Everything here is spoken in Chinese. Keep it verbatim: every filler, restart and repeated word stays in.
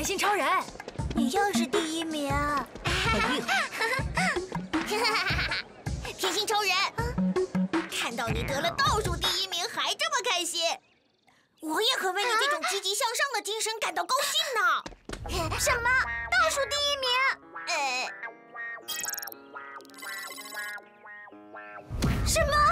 心超人， 你又是第一名， 很厉害。 甜心超人，看到你得了倒数第一名还这么开心，我也很为你这种积极向上的精神感到高兴呢。什么？倒数第一名？呃，什么？